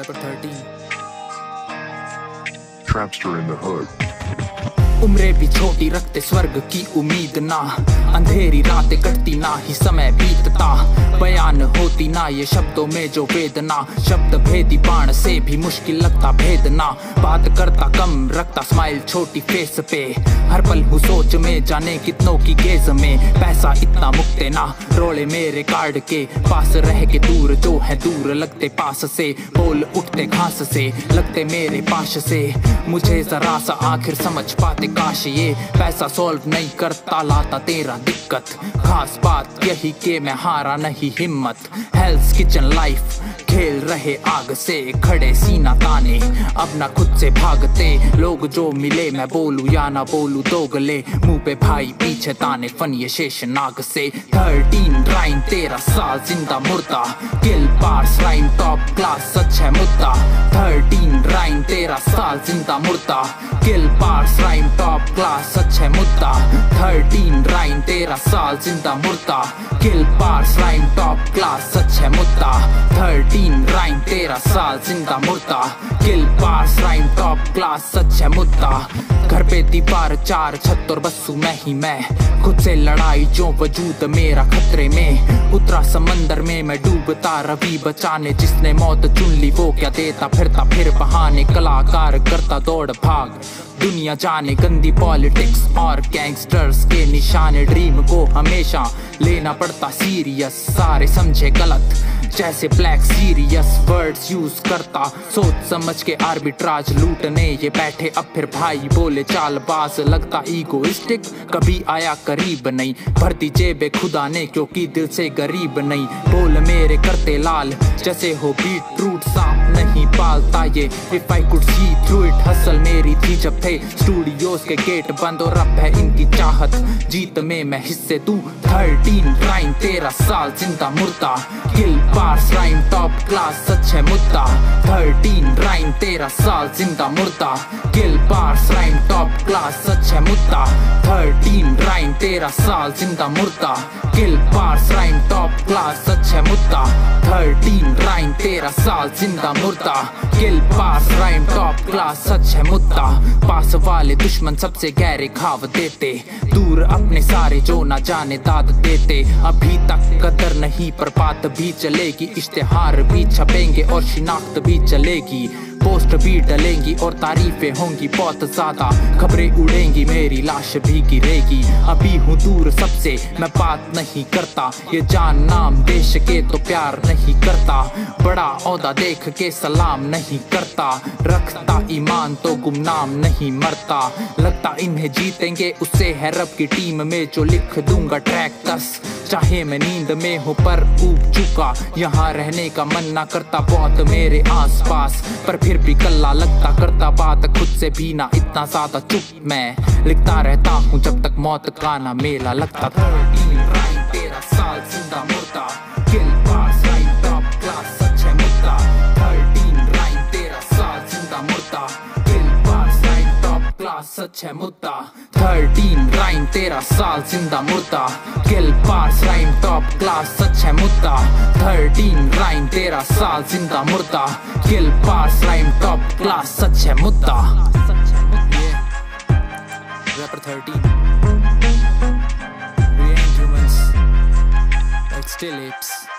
Rapper 13 Trapster in the hood. उम्रें भी छोटी रखते स्वर्ग की उम्मीद ना, अंधेरी रातें कटती ना ही समय बीतता, बयान होती ना ये शब्दों में जो वेदना, शब्द भेदी बाण से भी मुश्किल लगता भेदना, बात करता कम रखता स्माइल छोटी फेस पे, हर पल हूँ सोच में जाने कितनों की गेज में, पैसा इतना मुक्ते ना रोले मेरे कार्ड के पास रह के दूर जो है दूर लगते पास से, बोल उठते घास से लगते मेरे पास से, मुझे जरा सा आखिर समझ पाते काश ये पैसा सॉल्व नहीं करता लाता तेरा दिक्कत, खास बात यही के मैं हारा नहीं हिम्मत, हेल्थ किचन लाइफ खेल रहे आग से, खड़े सीना ताने अब ना खुद से भागते, लोग जो मिले मैं बोलूं या ना बोलूं दोगले, मुंह पे भाई पीछे ताने फन ये शेष नाग से, 13 राइम 13 साल जिंदा मुर्दा, kill parse rhyme top class सच है मुद्दा, 13 राइम 13 साल जिंदा मुर्दा, kill parse rhyme top class सच है मुद्दा, 13 राइम 13 साल जिंदा मुर्दा, kill parse rhyme top class सच है मुद्दा, 13 राइम 13 साल जिंदा मुर्दा, kill parse rhyme top class सच है मुद्दा, घर पे दीवार 4 छत और बस्सू मैं ही मैं, खुद से लड़ाई जो वजूद मेरा खतरे में, उतरा समंदर में मैं डूबता रवि बचाने, जिसने मौत चुन ली वो क्या देता फिरता फिर बहाने, कलाकार करता दौड़ भाग दुनिया जाने, गंदी पॉलिटिक्स और गैंगस्टर्स के निशाने, ड्रीम को हमेशा लेना पड़ता सीरियस, सारे समझे गलत जैसे ब्लैक सीरियस वर्ड्स यूज करता, सोच समझ के आर्बिट्राज लूटने ये बैठे, अब फिर भाई बोले चालबाज लगता ईगोइस्टिक, कभी आया करीब नहीं, भरती जेबे खुदा ने क्योंकि दिल से गरीब नहीं, बोल मेरे करते लाल जैसे हो बीट रूट, सांप नहीं पालता ये, if I could see through it, hustle मेरी थी जब थे स्टूडियोज के गेट बंद और अब है इनकी चाहत, जीत में मैं हिस्से दूं, 13 राइम 13 साल जिंदा मुर्दा, kill parse rhyme top class सच है मुद्दा, 13 राइम 13 साल जिंदा मुर्दा, kill parse rhyme top class सच है मुद्दा, 13 राइम 13 साल जिंदा मुर्दा, kill parse rhyme top class सच है मुद्दा, 13 राइम 13 साल जिंदा मुर्दा, kill parse rhyme top class सच है मुद्दा, पास वाले दुश्मन सबसे गहरे घाव देते, दूर अपने सारे जो ना जाने दाद देते, अभी तक कदर नहीं पर बात भी चलेगी, इश्तेहार भी छपेंगे और शिनाख्त भी चलेगी, पोस्ट भी डलेंगी और तारीफें होंगी बहुत ज्यादा, खबरें उड़ेंगी मेरी लाश भी गिरेगी, अभी हूँ दूर सबसे मैं बात नहीं करता, ये जान नाम देश के तो प्यार नहीं करता, बड़ा औदा देख के सलाम नहीं करता, रखता ईमान तो गुमनाम नहीं मरता, लगता इन्हें जीतेंगे उससे है रब की टीम में जो लिख दूंगा ट्रैक 10, चाहे मैं नींद में हूँ पर ऊब चुका, यहाँ रहने का मन ना करता बहुत मेरे आसपास, पर फिर भी कल्ला लगता करता बात खुद से भी ना इतना ज्यादा चुप मैं, लिखता रहता हूँ जब तक मौत का ना मेला लगता, 13 राइम 13 साल जिंदा मुर्दा, kill parse rhyme top class सच है मुद्दा, 13 राइम 13 साल जिंदा मुर्दा, kill parse rhyme top class सच है मुद्दा, 13 राइम 13 साल जिंदा मुर्दा, kill parse rhyme top class सच है मुद्दा, 13 राइम 13 साल जिंदा मुर्दा, kill parse rhyme top class सच है मुद्दा, Rapper 13 We ain't humans, like still apes.